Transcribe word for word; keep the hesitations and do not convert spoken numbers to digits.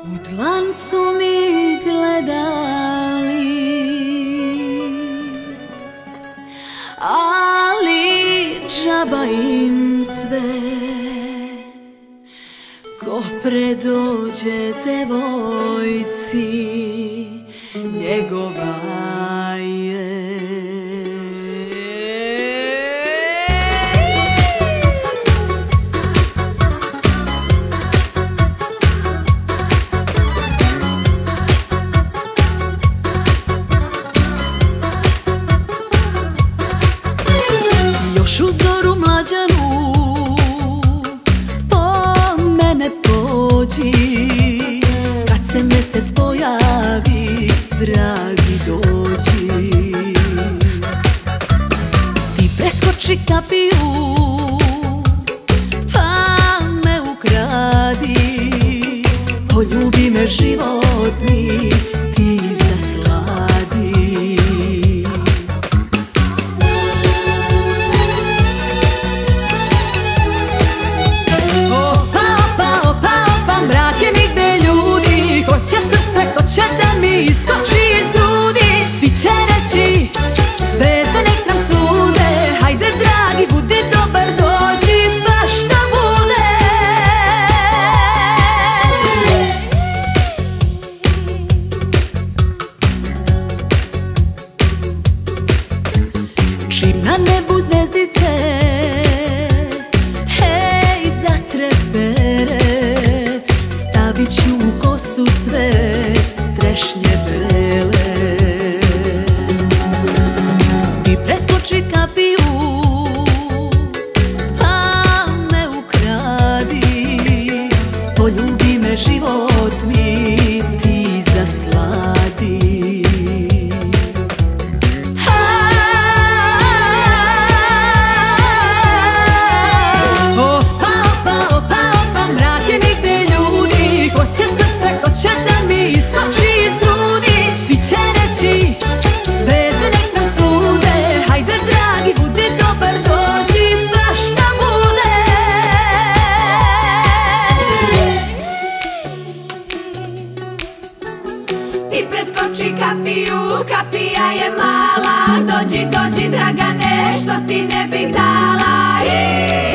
U dlan su mi gledali, ali džaba im sve. Ko predođe devojci, njegova je. Još u zoru mlađanu po mene pođi, kad se mesec pojavi, dragi dođi. Ti preskoči kapiju pa me ukradi, poljubi me život mi ti zasladi. Hoće da mi iskoči iz grudi, svi će reći zvijezde nek nam sude. Hajde dragi, budi dobar, dođi baš da bude. Čim na nebu zvezdice hej zatrepere, stavit ću u kosu cvet trešnje bele. Ti preskoči kapiju pa me ukradi, poljubi me život mi ti zasladi. Opa, opa, opa, opa, mrak je nigde ljudi, hoće srce, hoće da mi iskoči iz grudi, svi će reći zvezde nek nam sude. Hajde dragi, budi dobar, dođi baš da bude. Ti preskoči kapiju, kapija je mala, dođi, dođi Dragane, što ti ne bih dala.